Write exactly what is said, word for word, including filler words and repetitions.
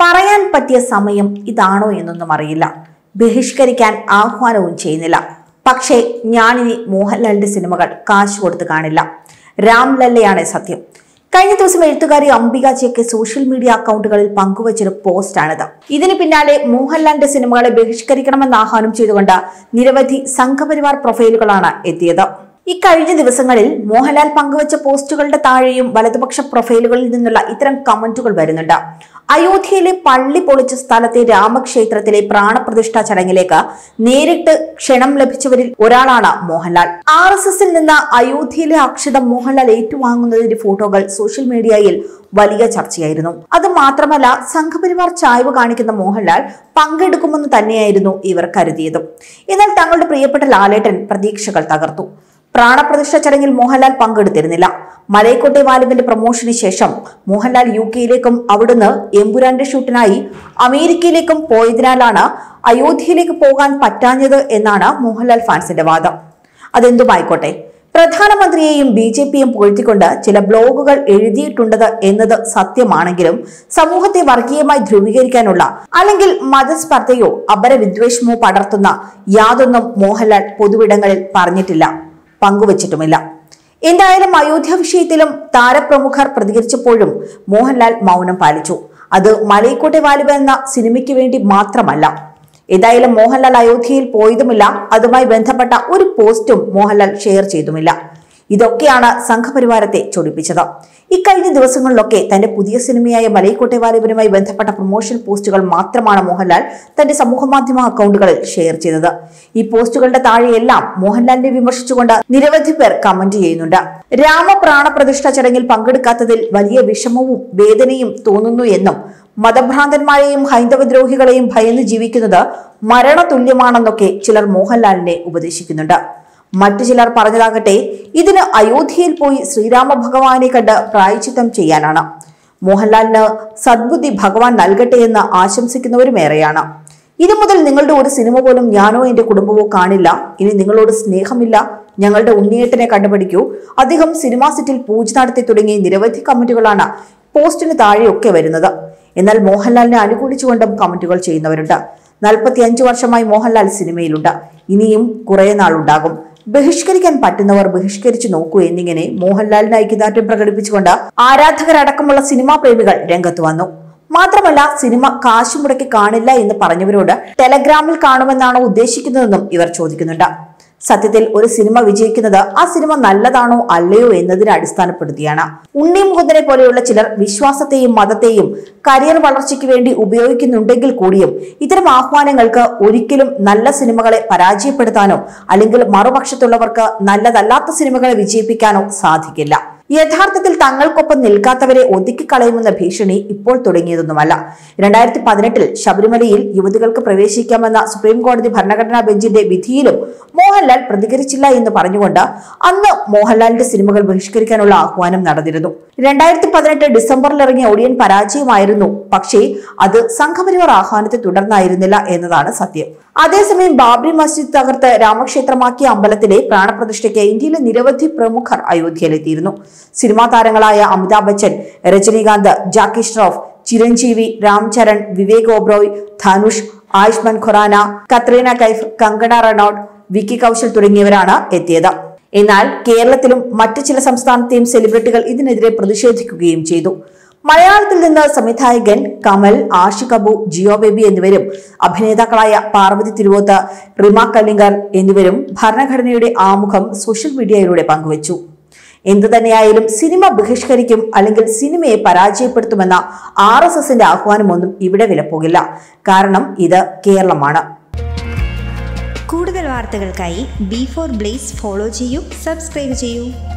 പറയാൻ പറ്റിയ സമയം ഇതാണോ എന്നൊന്നും അറിയില്ല. ബഹിഷ്കരിക്കാൻ ആഹ്വാനവും ചെയ്യുന്നില്ല. പക്ഷേ ഞാനിനി മോഹൻലാലിന്റെ സിനിമകൾ കാശ് കൊടുത്ത് കാണില്ല. രാംലല്ലയാണ് സത്യം. കഴിഞ്ഞ ദിവസം എഴുത്തുകാരി അംബിക ചേക്ക് സോഷ്യൽ മീഡിയ അക്കൗണ്ടുകളിൽ പങ്കുവച്ചൊരു പോസ്റ്റാണിത്. ഇതിന് പിന്നാലെ മോഹൻലാലിന്റെ സിനിമകളെ ബഹിഷ്കരിക്കണമെന്ന് ആഹ്വാനം ചെയ്തുകൊണ്ട് നിരവധി സംഘപരിവാർ പ്രൊഫൈലുകളാണ് എത്തിയത്. ഇക്കഴിഞ്ഞ ദിവസങ്ങളിൽ മോഹൻലാൽ പങ്കുവച്ച പോസ്റ്റുകളുടെ താഴെയും വലതുപക്ഷ പ്രൊഫൈലുകളിൽ നിന്നുള്ള ഇത്തരം കമന്റുകൾ വരുന്നുണ്ട്. അയോധ്യയിലെ പള്ളി പൊളിച്ച സ്ഥലത്തെ രാമക്ഷേത്രത്തിലെ പ്രാണപ്രതിഷ്ഠാ ചടങ്ങിലേക്ക് നേരിട്ട് ക്ഷണം ലഭിച്ചവരിൽ ഒരാളാണ് മോഹൻലാൽ. ആർ എസ് എസിൽ നിന്ന് അയോധ്യയിലെ അക്ഷതം മോഹൻലാൽ ഏറ്റുവാങ്ങുന്നതിന്റെ ഫോട്ടോകൾ സോഷ്യൽ മീഡിയയിൽ വലിയ ചർച്ചയായിരുന്നു. അത് മാത്രമല്ല, സംഘപരിവാർ ചായ്വ് കാണിക്കുന്ന മോഹൻലാൽ പങ്കെടുക്കുമെന്ന് തന്നെയായിരുന്നു ഇവർ കരുതിയതും. എന്നാൽ തങ്ങളുടെ പ്രിയപ്പെട്ട ലാലേട്ടൻ പ്രതീക്ഷകൾ തകർത്തു. പ്രാണപ്രതിഷ്ഠ ചടങ്ങിൽ മോഹൻലാൽ പങ്കെടുത്തിരുന്നില്ല. മലൈക്കോട്ടെ വാലിബന്റെ പ്രൊമോഷന് ശേഷം മോഹൻലാൽ യു കെയിലേക്കും അവിടുന്ന് എമ്പുരാന്റെ ഷൂട്ടിനായി അമേരിക്കയിലേക്കും പോയതിനാലാണ് അയോധ്യയിലേക്ക് പോകാൻ പറ്റാഞ്ഞത് എന്നാണ് മോഹൻലാൽ ഫാൻസിന്റെ വാദം. അതെന്തുമായിക്കോട്ടെ, പ്രധാനമന്ത്രിയെയും ബി ജെ പിയും പുകഴ്ത്തിക്കൊണ്ട് ചില ബ്ലോഗുകൾ എഴുതിയിട്ടുണ്ടത് എന്നത് സത്യമാണെങ്കിലും സമൂഹത്തെ വർഗീയമായി ധ്രുവീകരിക്കാനുള്ള അല്ലെങ്കിൽ മതസ്പർദ്ധയോ അപരവിദ്വേഷമോ പടർത്തുന്ന യാതൊന്നും മോഹൻലാൽ പൊതുവിടങ്ങളിൽ പറഞ്ഞിട്ടില്ല, പങ്കുവച്ചിട്ടുമില്ല. എന്തായാലും അയോധ്യ വിഷയത്തിലും താരപ്രമുഖർ പ്രതികരിച്ചപ്പോഴും മോഹൻലാൽ മൗനം പാലിച്ചു. അത് മലൈക്കോട്ടെ വാലിബ എന്ന സിനിമയ്ക്ക് വേണ്ടി മാത്രമല്ല. ഏതായാലും മോഹൻലാൽ അയോധ്യയിൽ പോയതുമില്ല, അതുമായി ബന്ധപ്പെട്ട ഒരു പോസ്റ്റും മോഹൻലാൽ ഷെയർ ചെയ്തുമില്ല. ഇതൊക്കെയാണ് സംഘപരിവാരത്തെ ചൊടിപ്പിച്ചത്. ഇക്കഴിഞ്ഞ ദിവസങ്ങളിലൊക്കെ തന്റെ പുതിയ സിനിമയായ മലൈക്കോട്ടെ വാലിബനുമായി ബന്ധപ്പെട്ട പ്രൊമോഷൻ പോസ്റ്റുകൾ മാത്രമാണ് മോഹൻലാൽ തന്റെ സമൂഹമാധ്യമ അക്കൗണ്ടുകളിൽ ഷെയർ ചെയ്തത്. ഈ പോസ്റ്റുകളുടെ താഴെയെല്ലാം മോഹൻലാലിനെ വിമർശിച്ചുകൊണ്ട് നിരവധി പേർ കമന്റ് ചെയ്യുന്നുണ്ട്. രാമപ്രാണപ്രതിഷ്ഠ ചടങ്ങിൽ പങ്കെടുക്കാത്തതിൽ വലിയ വിഷമവും വേദനയും തോന്നുന്നു എന്നും മതഭ്രാന്തന്മാരെയും ഹൈന്ദവദ്രോഹികളെയും ഭയന്ന് ജീവിക്കുന്നത് മരണതുല്യമാണെന്നൊക്കെ ചിലർ മോഹൻലാലിനെ ഉപദേശിക്കുന്നുണ്ട്. മറ്റു ചിലർ പറഞ്ഞതാകട്ടെ, ഇതിന് അയോധ്യയിൽ പോയി ശ്രീരാമ ഭഗവാനെ കണ്ട് പ്രായശ്ചിത്തം ചെയ്യാനാണ്. മോഹൻലാലിന് സദ്ബുദ്ധി ഭഗവാൻ നൽകട്ടെ എന്ന് ആശംസിക്കുന്നവരുമേറെയാണ്. ഇനി മുതൽ നിങ്ങളുടെ ഒരു സിനിമ പോലും ഞാനോ എന്റെ കുടുംബമോ കാണില്ല. ഇനി നിങ്ങളോട് സ്നേഹമില്ല. ഞങ്ങളുടെ ഉണ്ണിയേട്ടനെ കണ്ടുപിടിക്കൂ. അദ്ദേഹം സിനിമാ സെറ്റിൽ പൂജ നടത്തി തുടങ്ങിയ നിരവധി കമന്റുകളാണ് പോസ്റ്റിന് താഴെയൊക്കെ വരുന്നത്. എന്നാൽ മോഹൻലാലിനെ അനുകൂലിച്ചുകൊണ്ടും കമന്റുകൾ ചെയ്യുന്നവരുണ്ട്. നാൽപ്പത്തി അഞ്ചു വർഷമായി മോഹൻലാൽ സിനിമയിലുണ്ട്. ഇനിയും കുറെ നാളുണ്ടാകും. ബഹിഷ്കരിക്കാൻ പറ്റുന്നവർ ബഹിഷ്കരിച്ചു നോക്കൂ എന്നിങ്ങനെ മോഹൻലാലിന് ഐക്യദാർഢ്യം പ്രകടിപ്പിച്ചുകൊണ്ട് ആരാധകരടക്കമുള്ള സിനിമാ പ്രേമികൾ രംഗത്ത് വന്നു. മാത്രമല്ല, സിനിമ കാശു മുടക്കി കാണില്ല എന്ന് പറഞ്ഞവരോട് ടെലഗ്രാമിൽ കാണുമെന്നാണോ ഉദ്ദേശിക്കുന്നതെന്നും ഇവർ ചോദിക്കുന്നുണ്ട്. സത്യത്തിൽ ഒരു സിനിമ വിജയിക്കുന്നത് ആ സിനിമ നല്ലതാണോ അല്ലയോ എന്നതിനെ അടിസ്ഥാനപ്പെടുത്തിയാണ്. ഉണ്ണി മുകുന്ദനെ പോലെയുള്ള ചിലർ വിശ്വാസത്തെയും മതത്തെയും കരിയർ വളർച്ചയ്ക്ക് വേണ്ടി ഉപയോഗിക്കുന്നുണ്ടെങ്കിൽ കൂടിയും ഇത്തരം ആഹ്വാനങ്ങൾക്ക് ഒരിക്കലും നല്ല സിനിമകളെ പരാജയപ്പെടുത്താനോ അല്ലെങ്കിൽ മറുപക്ഷത്തുള്ളവർക്ക് നല്ലതല്ലാത്ത സിനിമകളെ വിജയിപ്പിക്കാനോ സാധിക്കില്ല. യഥാർത്ഥത്തിൽ തങ്ങൾക്കൊപ്പം നിൽക്കാത്തവരെ ഒതുക്കിക്കളയുമെന്ന ഭീഷണി ഇപ്പോൾ തുടങ്ങിയതൊന്നുമല്ല. രണ്ടായിരത്തി പതിനെട്ടിൽ ശബരിമലയിൽ യുവതികൾക്ക് പ്രവേശിക്കാമെന്ന സുപ്രീം കോടതി ഭരണഘടനാ ബെഞ്ചിന്റെ വിധിയിലും മോഹൻലാൽ പ്രതികരിച്ചില്ല എന്ന് പറഞ്ഞുകൊണ്ട് അന്ന് മോഹൻലാലിന്റെ സിനിമകൾ ബഹിഷ്കരിക്കാനുള്ള ആഹ്വാനം നടന്നിരുന്നു. രണ്ടായിരത്തി പതിനെട്ട് ഡിസംബറിൽ ഇറങ്ങിയ ഒടിയൻ പരാജയമായിരുന്നു. പക്ഷേ അത് സംഘപരിവാർ ആഹ്വാനത്തെ തുടർന്നായിരുന്നില്ല എന്നതാണ് സത്യം. അതേസമയം ബാബരി മസ്ജിദ് തകർത്ത് രാമക്ഷേത്രമാക്കിയ അമ്പലത്തിലെ പ്രാണപ്രതിഷ്ഠയ്ക്ക് ഇന്ത്യയിലെ നിരവധി പ്രമുഖർ അയോധ്യയിലെത്തിയിരുന്നു. സിനിമാ താരങ്ങളായ അമിതാഭ് ബച്ചൻ, രജനീകാന്ത്, ജാക്കി ഷ്രോഫ്, ചിരഞ്ജീവി, രാംചരൺ, വിവേക് ഒബ്രോയ്, ധനുഷ്, ആയുഷ്മാൻ ഖുറാന, കത്രീന കൈഫ്, കങ്കണ റണൌട്ട്, വിക്കി കൗശൽ തുടങ്ങിയവരാണ് എത്തിയത്. എന്നാൽ കേരളത്തിലും മറ്റു ചില സംസ്ഥാനത്തെയും സെലിബ്രിറ്റികൾ ഇതിനെതിരെ പ്രതിഷേധിക്കുകയും ചെയ്തു. മലയാളത്തിൽ നിന്ന് സംവിധായകൻ കമൽ, ആഷിഖ് അബു, ജിയോ ബേബി എന്നിവരും അഭിനേതാക്കളായ പാർവതി തിരുവോത്ത്, റിമ കല്ലിങ്കർ എന്നിവരും ഭരണഘടനയുടെ ആമുഖം സോഷ്യൽ മീഡിയയിലൂടെ പങ്കുവച്ചു. എന്തു തന്നെയായാലും സിനിമ ബഹിഷ്കരിക്കും അല്ലെങ്കിൽ സിനിമയെ പരാജയപ്പെടുത്തുമെന്ന ആർ എസ് എസിന്റെ ആഹ്വാനമൊന്നും ഇവിടെ വിലപ്പോകില്ല. കാരണം ഇത് കേരളമാണ്. കൂടുതൽ വാർത്തകൾക്കായി ബി ഫോർ ബ്ലേസ് ഫോളോ ചെയ്യൂ, സബ്സ്ക്രൈബ് ചെയ്യൂ.